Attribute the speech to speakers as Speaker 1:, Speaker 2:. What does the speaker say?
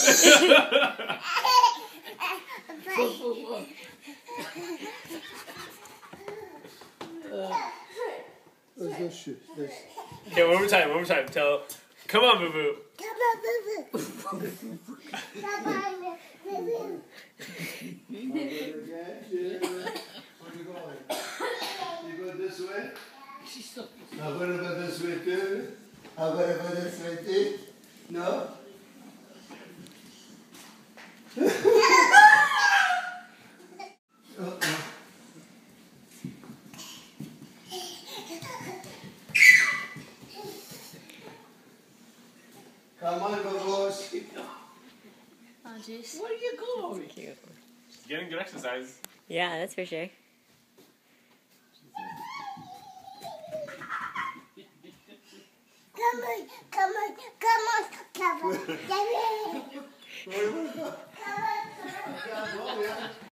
Speaker 1: Okay, one more time. Tell. Come on, boo boo.
Speaker 2: Come on, boo boo. Come on, boo boo.
Speaker 3: Where you going? You go this way? How about this way too? How about this way too? No? Come on, Babos.
Speaker 4: Oh, jeez.
Speaker 5: Where are you going?
Speaker 1: Getting good exercise.
Speaker 4: Yeah, that's for sure.
Speaker 2: Come on, come on, come on, come on. Come on.
Speaker 3: Come on.